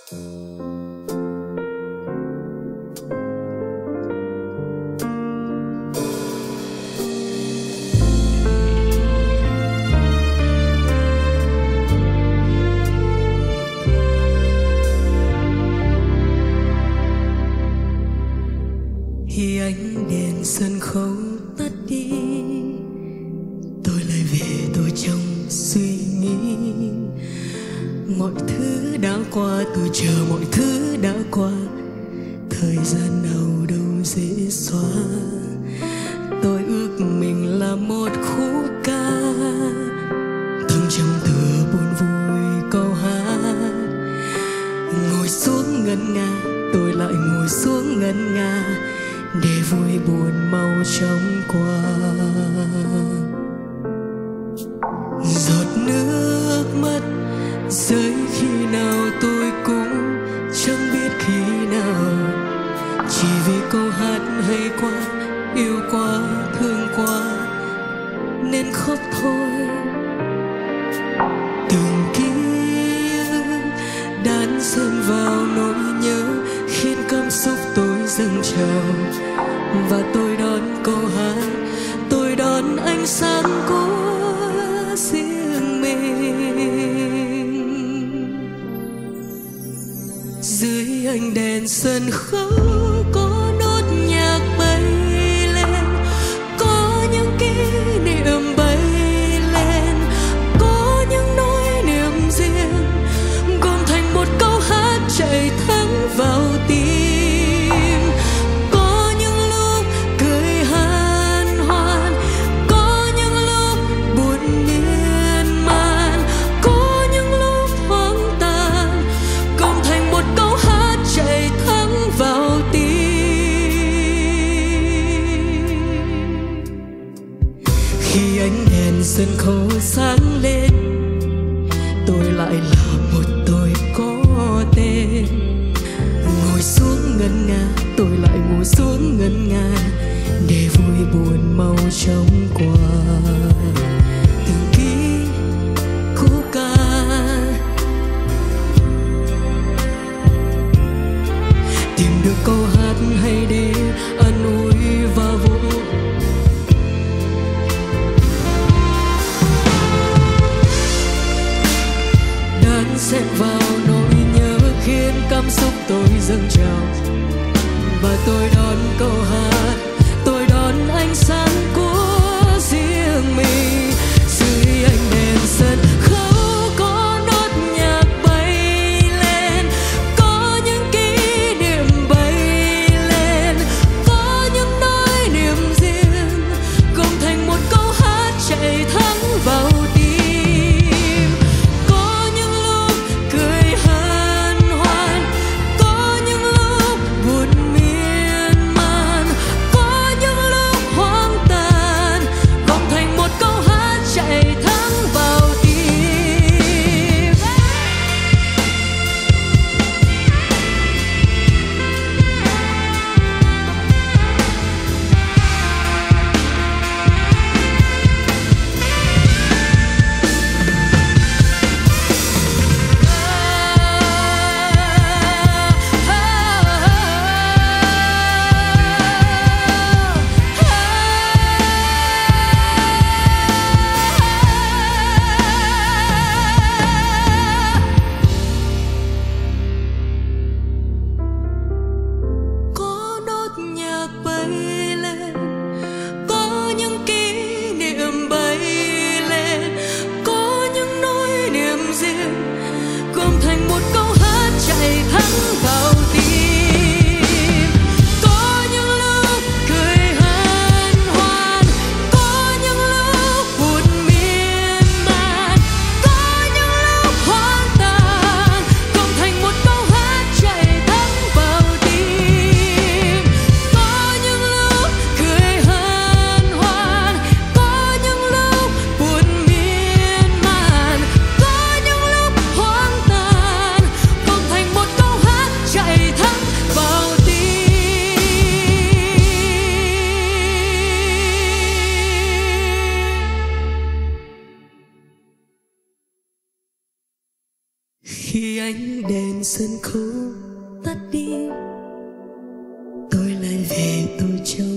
Khi ánh đèn sân khấu tắt đi, tôi lại về tôi trong suy nghĩ. Mọi thứ đã qua, tôi chờ mọi thứ đã qua, thời gian nào đâu dễ xóa. Tôi ước mình là một khúc ca thăng trầm tựa buồn vui câu hát. Ngồi xuống ngân nga, tôi lại ngồi xuống ngân nga, để vui buồn mau chóng qua. Giọt nước mắt rơi khi nào tôi cũng chẳng biết khi nào, chỉ vì câu hát hay quá, yêu quá, thương quá nên khóc thôi. Từng ký ức đan xen vào nỗi nhớ khiến cảm xúc tôi dâng trào, và tôi đón câu hát, tôi đón ánh sáng của riêng mình. Dưới ánh đèn sân khấu có nốt nhạc bay lên, có những kỷ niệm bay lên, có những nỗi niềm riêng gom thành một câu hát chạy thẳng vào tim. Khi ánh đèn sân khấu sáng lên, tôi lại là một tôi có tên. Ngồi xuống ngân nga, tôi lại ngồi xuống ngân nga, để vui buồn mau chóng qua. Từng ký khúc ca tìm được câu hát hay để an ủi và vô xen vào nỗi nhớ khiến cảm xúc tôi dâng trào, và tôi đón câu hát, tôi đón ánh sáng của riêng mình. Dưới ánh đèn sân khấu có nốt nhạc bay lên, có những kỷ niệm bay lên, có những nỗi niềm riêng gom thành một câu hát chạy thẳng vào tim. khi ánh đèn sân khấu tắt đi, tôi lại về tôi trong